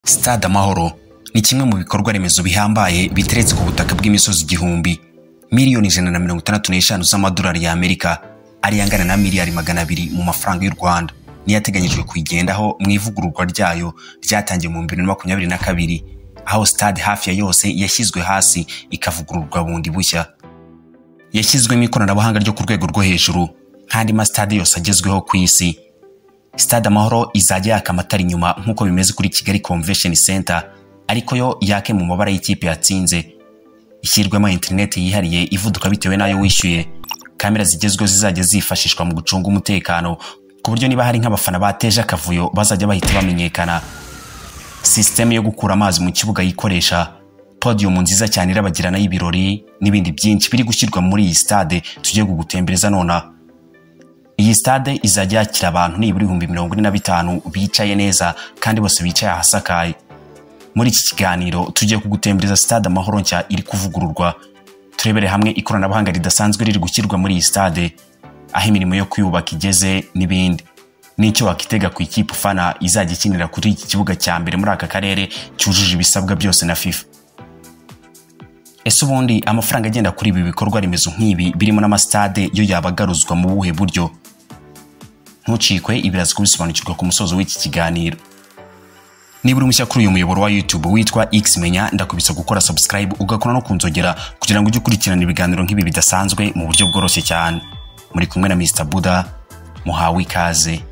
Stade Amahoro ni kimwe mu bikorwa remezo bihambaye biteretse ku butaka bw'imisozi igihumbi, miliyoni 165 z'amadolari y'Amerika, ari angana na miliyari 200 mu mafaranga y'u Rwanda. Ni yateganyijwe kuyigendaho mu ivugururwa ryayo ryatangiye mu 2022, aho stade hafi ya yose yashyizwe hasi ikavugururwa bundi bushya. Yashyizwemo ikoranabuhanga ryo ku rwego rwo hejuru kandi ma stade yose agezweho ku isi. Stade Amahoro izajya yaka amatara inyuma nkuko bimeze kuri Kigali Convention Center, ariko yo yake mu mabara y'ikipe yatsinze. Ishyirwemo internet yihariye ivuduka bitewe nayo wishyuye. Kamera zigezweho zizajya zifashishwa mu gucunga umutekano, ku buryo niba hari nk'abafana bateje akavuyo bazajya bahita bamenyekana. System yo gukura amazi mu kibuga yikoresha, podium nziza cyane irabagirana y'ibirori n'ibindi byinshi biri gushyirwa muri iyi stade tugiye kugutembereza nona. Iyi stade izajya yakira abantu niburi 45 bicaye neza kandi bose bicaye ahasakaye. Muri iki kiganiro tugiye kugutembereza Stade Amahoro nshya iri kuvugururwa, turebere hamwe ikoranabuhanga ridasanzwe riri gushyirwa muri iyi stade, aho imirimo yo kuyubaka igeze n'ibindi. Nicyo wakitega ku ikipe ufana izajya ikinira kuri iki kibuga cya mbere muri aka karere cyujuje ibisabwa byose na FIFA. Ese ubundi amafaranga agenda kuri ibi bikorwa remezo nk'ibi birimo n'amastade yo yabagaruzwa mu buhe buryo? Ntucikwe, ibiraza kubisobanukirwa ku musozo w'iki kiganiro. Niba uri mushya kuri uyu muyoboro wa YouTube witwa Xmenya, ndakubisa gukora subscribe ugakora no kunzogera kugira ngo ujye ukurikirana ibiganiro nk'ibi bidasanzwe mu buryo bworoshye cyane. Muri kumwe na Mr Buda, muhawe ikaze.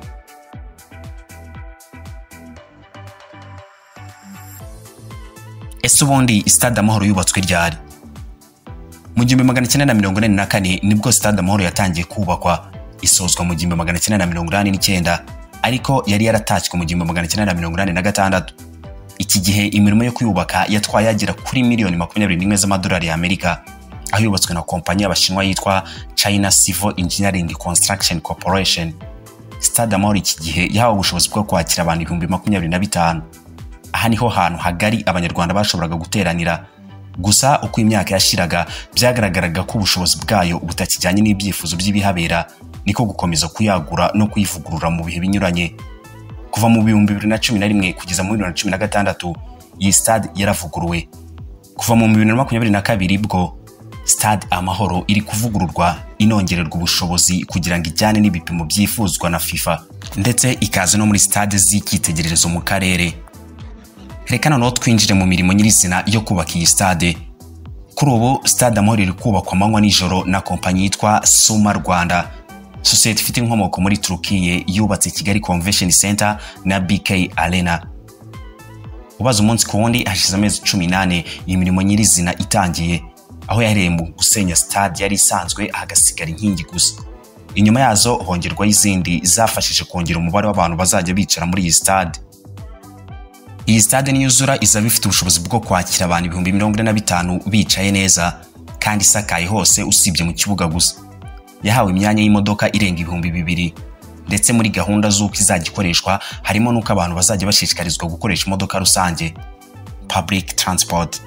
Ese ubundi Stade Amahoro yubatswe ryari? Mu 1944 nibwo Stade Amahoro yatangiye kubakwa, isozwa mu 1989, ariko yari yaratashywe mu 1986. Iki gihe imirimo yo kuyubaka yatwaye agera kuri miliyoni 21 z'amadolari y'Amerika, aho yubatswe na kompanyi y'Abashinwa yitwa China Civil Engineering Construction Corporation. Stade Amahoro iki gihe yahawe ubushobozi bwo kwakira abantu 25,000. Aha niho hantu hagari abanyarwanda bashoboraga guteranira. Gusa uko imyaka yashiraga byagaragaraga ko ubushobozi bwayo butakijyanye n'ibyifuzo by'ibihabera, niko gukomeza kuyagura no kuyivugurura mu bihe binyuranye. Kuva mu 2011 kugeza mu 2016 iyi stade yaravuguruwe. Kuva mu 2022 bwo Stade Amahoro iri kuvugururwa inongererwa ubushobozi kugira ngo ijyane n'ibipimo byifuzwa na FIFA, ndetse ikaze no muri stade z'ikitegererezo mu karere. Reka noneho twinjire mu mirimo nyirizina yo kubaka iyi stade. Kuri ubu Stade Amahoro iri kubakwa amanywa n'ijoro na kompanyi yitwa Suma Rwanda, sosiyete ifite inkomoko muri Turukiye yubatse Kigali Convention Center na BK Arena. Ubaza umunsi ku wundi hashize amezi 18 iyi mirimo nyirizina itangiye, aho yahereye mu gusenya stade yari isanzwe hagasigara inkingi gusa. Inyuma yazo hongerwa izindi zafashije kongera umubare w'abantu bazajya bicara muri iyi stade. Iyi stade niyuzura izaba ifite ubushobozi bwo kwakira abantu 45,000 bicaye neza kandi isakaye hose usibye mu kibuga gusa. Yahawe imyanya y'imodoka irenga 2,000, ndetse muri gahunda z'uko izajya ikoreshwa harimo nuko abantu bazajya bashishikarizwa gukoresha imodoka rusange, public transport.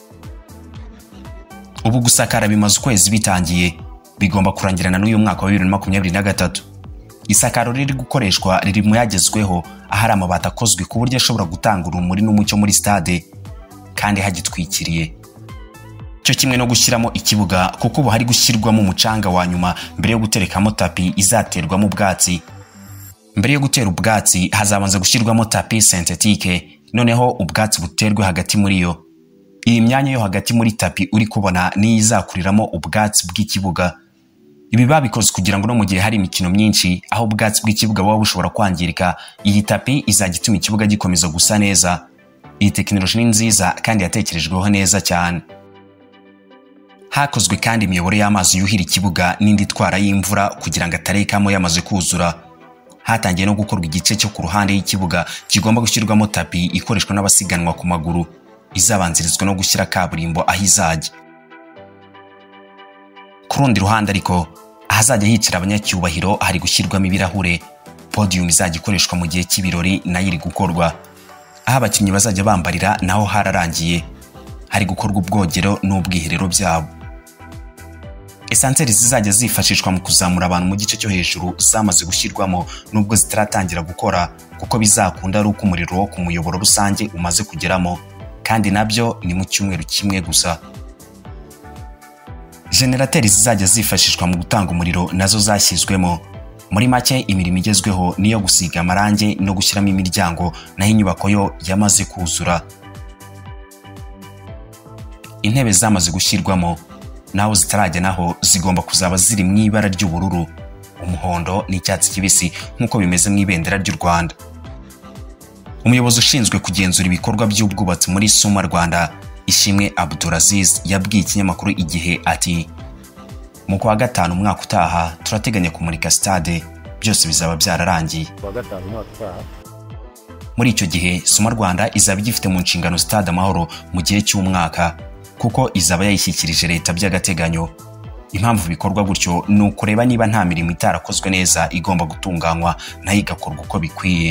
Ubu gusakara bimaze ukwezi bitangiye, bigomba kurangirana n'uyu mwaka wa 2023. Isakaro riri gukoreshwa riri mu yagezweho, ahari amabati akozwe ku buryo ashobora gutanga urumuri n'umucyo muri stade kandi hagitwikiriye. Cyo kimwe no gushyiramo ikibuga, kuko ubu hari gushyirwamo umucanga wa nyuma mbere yo guterekamo tapi izaterwamo ubwatsi. Mbere yo gutera ubwatsi hazabanza gushyirwamo tapi synthetique, noneho ubwatsi buterwe hagati muri yo. Iyi myanya yo hagati muri tapi uri kubona ni izakuriramo ubwatsi bw'ikibuga. Ibi babikoze kugira ngo no mu gihe hari imikino myinshi aho ubwatsi bw'ikibuga buba bushobora kwangirika, iyi tapi izajya ituma ikibuga gikomeza gusa neza. Iyi tekinoloji ni nziza kandi yatekerejweho neza cyane. Hakozwe kandi imiyoboro y'amazi yuhira ikibuga n'indi twara y'imvura kugira ngo atarekamo yamaze kuzura. Hatangiye no gukorwa igice cyo ku ruhande y'ikibuga kigomba gushyirwamo tapi ikoreshwa n'abasiganwa ku maguru, izabanzirizwa no gushyira kaburimbo aho izajya. Ku rundi ruhande ariko ahazajya hicara abanyacyubahiro hari gushyirwamo ibirahure, podium izajya ikoreshwa mu gihe cy'ibirori nayo iri gukorwa. Aho abakinnyi bazajya bambarira naho hararangiye, hari gukorwa ubwogero n'ubwiherero byabo. esanseri zizajya zifashishwa mu kuzamura abantu mu gice cyo hejuru zamaze gushyirwamo nubwo zitaratangira gukora kuko bizakunda ari uko umuriro wo ku muyoboro rusange umaze kugeramo, kandi nabyo ni mu cyumweru kimwe gusa. Generateri zizajya zifashishwa mu gutanga umuriro nazo zashyizwemo. Muri make imirimo igezweho niyo gusiga amarange no gushyiramo imiryango, naho inyubako yo yamaze kuzura. Intebe zamaze gushyirwamo, naho zitarajya naho zigomba kuzaba ziri mu ibara ry'ubururu, umuhondo n'icyatsi kibisi nk'uko bimeze mu ibendera ry'u Rwanda. Umuyobozi ushinzwe kugenzura ibikorwa by'ubwubatsi muri Suma Rwanda, Ishimwe Abdulaziz, yabwiye ikinyamakuru Igihe ati mu kwa gatanu umwaka utaha turateganya kumurika stade, byose bizaba byararangiye. Muri icyo gihe Suma Rwanda izaba igifite mu nshingano Stade Amahoro mu gihe cy'umwaka kuko izaba yayishyikirije leta by'agateganyo. Impamvu bikorwa gutyo ni ukureba niba nta mirimo itarakozwe neza igomba gutunganywa nayo igakorwa uko bikwiye.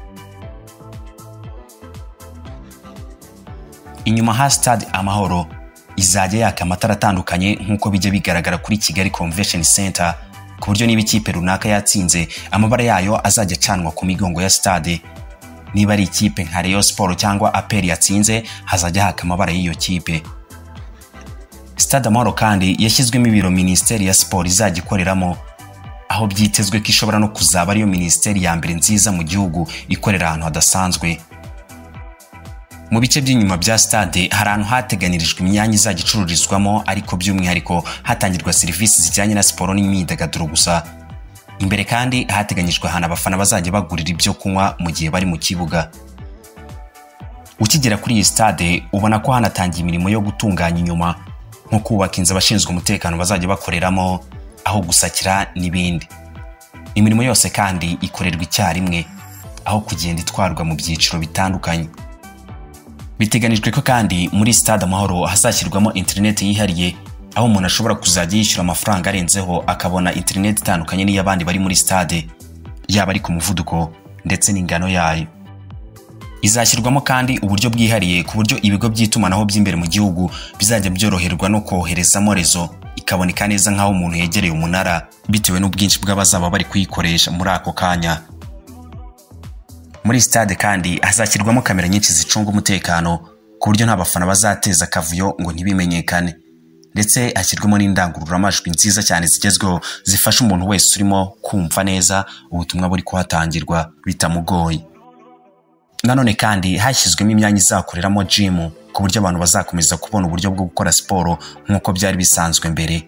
Inyuma ha Stade Amahoro izajya yaka amatara atandukanye nk'uko bijya bigaragara kuri Kigali Convention Center, ku buryo niba ikipe runaka yatsinze amabara yayo azajya acanwa ku migongo ya stade. Niba ari ikipe nka Rayon Sport cyangwa APR yatsinze hazajya haka amabara y'iyo kipe. Stade Amahoro kandi yashyizwemo ibiro Minisiteri ya Sport izajya ikoreramo, aho byitezwe ko ishobora no kuzaba ariyo minisiteri ya mbere nziza mu gihugu ikorera ahantu hadasanzwe. Mu bice by'inyuma bya stade hari ahantu hateganirijwe imyanya izajya icururizwamo, ariko by'umwihariko hatangirwa serivisi zijyanye na siporo n'imyidagaduro gusa. Imbere kandi hateganyijwe ahantu abafana bazajya bagurira ibyo kunywa mu gihe bari mu kibuga. Ukigera kuri iyi stade ubona ko hanatangiye imirimo yo gutunganya inyuma, nko kubaka inzu abashinzwe umutekano bazajya bakoreramo, aho gusakira n'ibindi. Imirimo yose kandi ikorerwa icyarimwe, aho kugenda itwarwa mu byiciro bitandukanye. Biteganijwe ko kandi muri Stade Amahoro hazashyirwamo internet yihariye, aho umuntu ashobora kuzajya yishyura amafaranga arenzeho akabona internet itandukanye n'iy'abandi bari muri stade, yaba ari ku muvuduko ndetse n'ingano yayo. Izashyirwamo kandi uburyo bwihariye ku buryo ibigo by'itumanaho by'imbere mu gihugu bizajya byoroherwa no koherezamo rezo ikaboneka neza nk'aho umuntu yegereye umunara, bitewe n'ubwinshi bw'abazaba bari kuyikoresha muri ako kanya. Muri stade kandi hazashyirwamo kamera nyinshi zicunga umutekano ku buryo nta bafana bazateza akavuyo ngo ntibimenyekane, ndetse hashyirwamo n'indangururamajwi nziza cyane zigezweho zifasha umuntu wese urimo kumva neza ubutumwa buri kuhatangirwa bitamugoye. Nanone kandi hashyizwemo imyanya izakoreramo gym ku buryo abantu bazakomeza kubona uburyo bwo gukora siporo nk'uko byari bisanzwe mbere.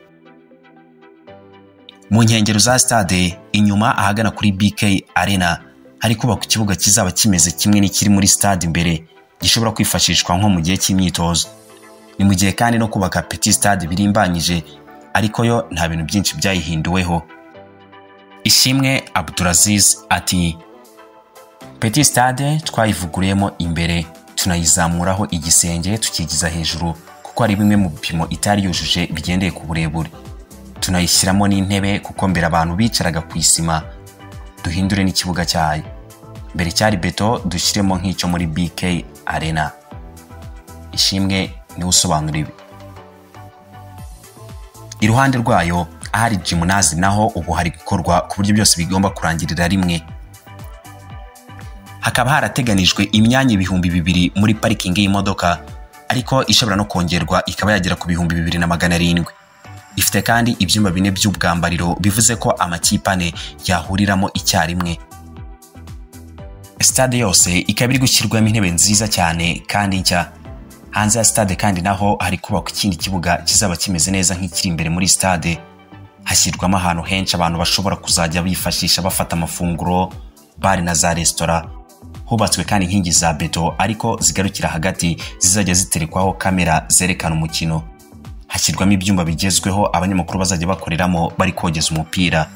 Mu nkengero za stade inyuma ahagana kuri BK Arena hari kubakwa ikibuga kizaba kimeze kimwe n'ikiri muri stade imbere, gishobora kwifashishwa nko mu gihe cy'imyitozo. Ni mu gihe kandi no kubaka Petit Stade birimbanyije, ariko yo nta bintu byinshi byayihinduweho. Ishimwe Abdulaziz ati Petit Stade twayivuguruyemo imbere, tunayizamuraho igisenge tukigiza hejuru kuko ari bimwe mu bipimo itari yujuje bigendeye ku burebure. Tunayishyiramo n'intebe kuko mbere abantu bicaraga ku isima, duhindure n'ikibuga cyayo. Mbere cyari beto, dushyiremo nk'icyo muri BK Arena. Ishimwe niwe usobanura ibi. Iruhande rwayo ahari gymnase naho ubu hari gukorwa ku buryo byose bigomba kurangirira rimwe. Hakaba harateganijwe imyanya 2,000 muri parking y'imodoka, ariko ishobora no kongerwa ikaba yagera ku 2,700. Ifite kandi ibyumba 4 by'ubwambariro, bivuze ko amakipe 4 yahuriramo icyarimwe. Stade yose ikaba iri gushyirwamo intebe nziza cyane kandi nshya. Hanze ya stade kandi naho hari kubakwa ikindi kibuga kizaba kimeze neza nk'ikiri imbere muri stade. Hashyirwamo ahantu henshi abantu bashobora kuzajya bifashisha bafata amafunguro, bar na za restaurant. Hubatswe kandi inkingi za beto ariko zigarukira hagati zizajya ziterekwaho kamera zerekana umukino. Hashyirwamo ibyumba bigezweho abanyamakuru bazajya bakoreramo bari kogeza umupira.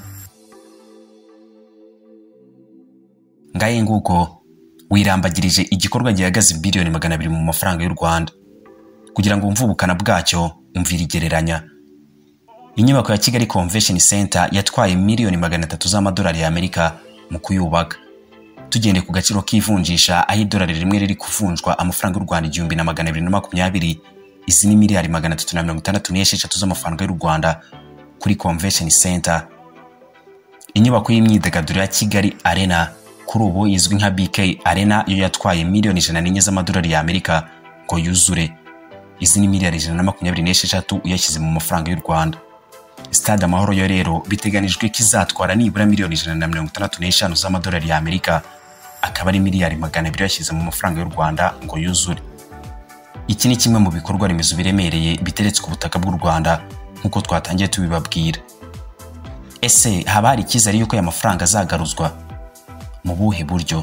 Ngaye nguko wirambagirije igikorwa gihagaze billion 200 mu mafaranga y'u Rwanda. Kugira ngo umve ubukana bwacyo, umvira igereranya. Inyubako ya Kigali Convention Center yatwaye $300,000 z'amadolari y'Amerika mu kuyubaka. Tugende ku gaciro k'ivunjisha, aho idolari rimwe riri kuvunjwa amafaranga y'u Rwanda 1220, izi ni $366 z'amafaranga y'u Rwanda kuri Convention Center. Inyubako y'imyidagaduro ya Kigali Arena kuri ubu izwi nka BK Arena yo yatwaye miliyoni 104 z'amadolari y'Amerika ngo yuzure. Izi ni miliyari 126 uyashyize mu mafaranga y'u Rwanda. Stade Amahoro yo rero biteganijwe kizatwara nibura miliyoni 165 z'amadolari y'Amerika, akaba ari miliyari 200 yashyize mu mafaranga y'u Rwanda ngo yuzure. Iki ni kimwe mu bikorwa remezo biremereye biteretse ku butaka bw'u Rwanda nkuko twatangiye tubibabwira. Ese haba hari icyizere yuko aya mafaranga azagaruzwa mu buhe buryo?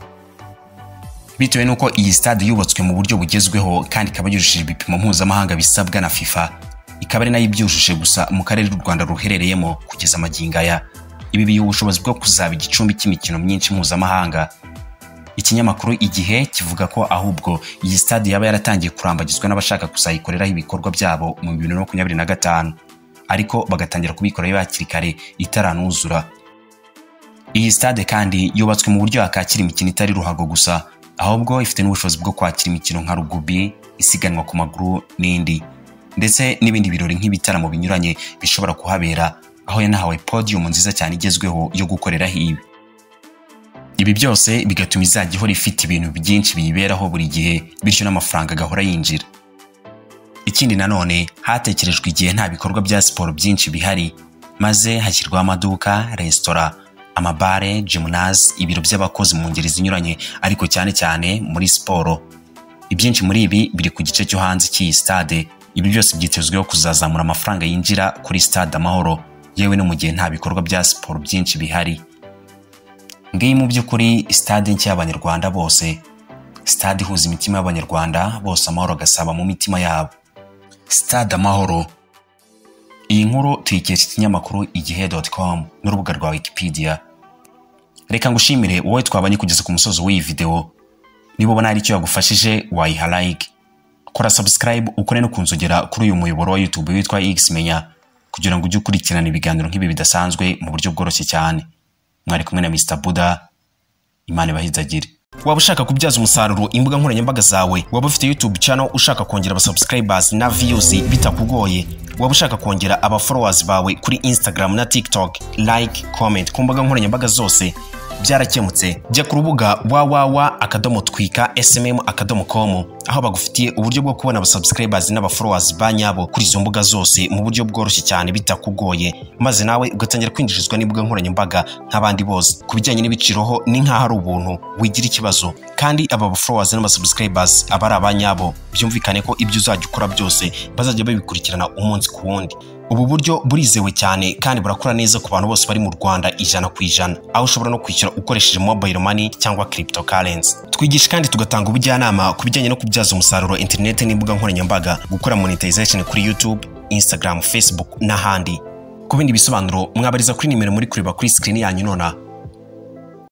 Bitewe nuko iyi stade yubatswe mu buryo bugezweho kandi ikaba yujuje ibipimo mpuzamahanga bisabwa na FIFA, ikaba ari nayo ibyujuje gusa mu karere u Rwanda ruherereyemo kugeza amagingo aya. Ibi biha ubushobozi bwo kuzaba igicumbi cy'imikino myinshi mpuzamahanga. Ikinyamakuru Igihe kivuga ko ahubwo iyi stade yaba yaratangiye kurambagizwa n'abashaka kuzayikoreraho ibikorwa byabo mu 2025, ariko bagatangira kubikora hakiri kare itaranuzura. Iyi stade kandi yubatswe mu buryo yakakira imikino itari ruhago gusa, ahubwo ifite n'ubushobozi bwo kwakira imikino nka rugby, isiganwa ku maguru n'indi, ndetse n'ibindi birori nk'ibitaramo binyuranye bishobora kuhabera, aho yanahawe podium nziza cyane igezweho yo gukoreraho ibi. Ibi byose bigatuma izajya ihora ifite ibintu byinshi biyiberaho buri gihe, bityo n'amafaranga agahora yinjira. Ikindi nanone hatekerejwe igihe nta bikorwa bya siporo byinshi bihari, maze hashyirwaho amaduka, resitora, amabare, gymnase, ibiro by'abakozi mu ngeri zinyuranye, ariko cyane cyane muri siporo. Ibyinshi muri ibi biri ku gice cyo hanze cy'iyi stade. Ibi byose byitezweho kuzazamura amafaranga yinjira kuri Stade Amahoro, yewe no mu gihe nta bikorwa bya siporo byinshi bihari. Ngiyi mu by'ukuri stade nshya y'Abanyarwanda bose, stade ihuza imitima y'Abanyarwanda bose, amahoro agasaba mu mitima yabo. Stade Amahoro. Iyi nkuru tuyikesha ikinyamakuru igihe.com n'urubuga rwa Wikipedia. Reka ngushimire wowe twabanye kugeza ku musozo w'iyi video. Niba ubona hari icyo yagufashije wayiha like, kora subscribe, ukore no kunzogera kuri uyu muyoboro wa YouTube witwa X Menya, kugira ngo ujye ukurikirana ibiganiro nk'ibi bidasanzwe mu buryo bworoshye cyane. Mwari kumwe na Mr Buddha, Imana ibahizagire. Waba ushaka kubyaza umusaruro imbuga nkoranyambaga zawe, waba ufite YouTube channel ushaka kongera aba subscribers na views bitakugoye, waba ushaka kongera aba followers bawe kuri Instagram na TikTok, like, comment ku mbuga nkoranyambaga zose, byarakemutse. Jya ku rubuga www.twika.smm.com aho bagufitiye uburyo bwo kubona aba subscribers n'aba followers banyabo kuri izo mbuga zose mu buryo bworoshye cyane bitakugoye, maze nawe ugatangira kwinjirizwa n'imbuga nkoranyambaga nk'abandi bose. Kubijyanye n'ibiciroho ni nkaho ari ubuntu, wigira ikibazo, kandi aba followers n'aba subscribers aba ari abanyabo. Byumvikane ko ibyo uzajya ukora byose bazajya babikurikirana umunsi ku wundi. Ubu buryo burizewe cyane kandi burakora neza ku bantu bose bari mu Rwanda 100%, aho ushobora no kwishyura ukoresheje mobile money cyangwa cryptocurrency. Twigisha kandi tugatanga ubujyanama ku bijyanye no kubyaza umusaruro internet n'imbuga nkoranyambaga, gukora monetization kuri YouTube, Instagram, Facebook n'ahandi. Ku bindi bisobanuro mwabariza kuri nimero muri kureba kuri screen yanyu nona.